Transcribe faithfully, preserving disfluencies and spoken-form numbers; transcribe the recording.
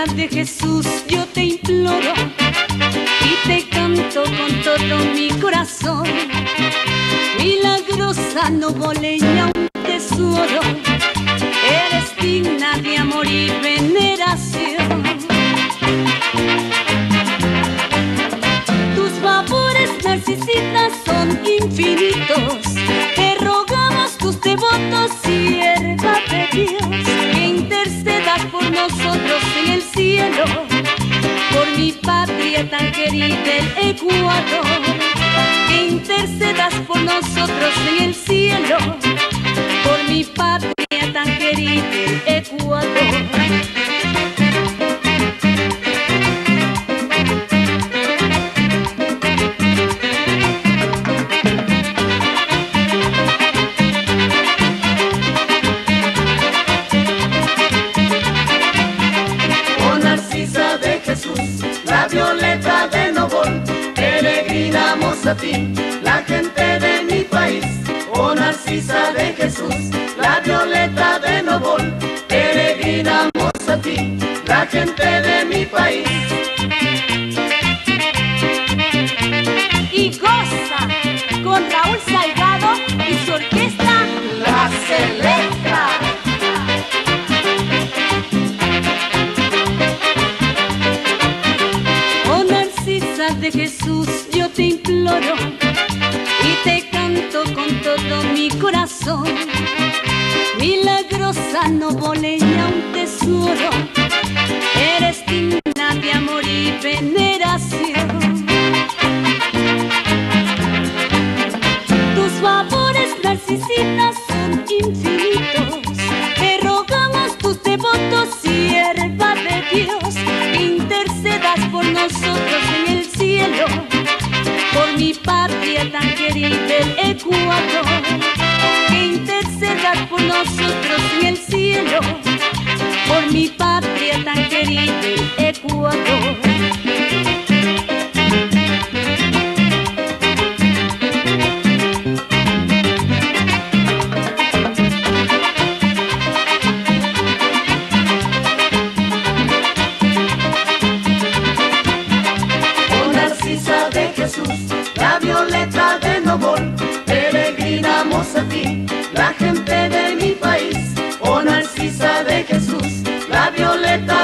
de Jesús, yo te imploro y te canto con todo mi corazón. Milagrosa, novoleña, un tesoro, eres digna de amor y veneración. Tus favores, narcisistas, son infinitos. Te rogamos tus devotos, sierva de Dios, que intercedas por nosotros en el cielo, por mi patria tan querida el Ecuador. Que intercedas por nosotros en el cielo, por mi patria tan querida el Ecuador. La violeta de Novol, peregrinamos a ti, la gente de mi país. Oh Narcisa de Jesús, la violeta de Novol, peregrinamos a ti, la gente de mi país. Y goza con Raúl Salgado y su orquesta La Selecta. De Jesús, yo te imploro y te canto con todo mi corazón. Milagrosa, novoleña, un tesoro, eres digna de amor y veneración. Tus favores, narcisistas, son infinitos. Te rogamos tus devotos, sierva de Dios, que intercedas por nosotros en el cielo, por mi patria tan querida el Ecuador. Que intercedas por nosotros en el cielo, por mi patria tan querida el Ecuador. La violeta de Novol, peregrinamos a ti, la gente de mi país. Oh Narcisa de Jesús, la violeta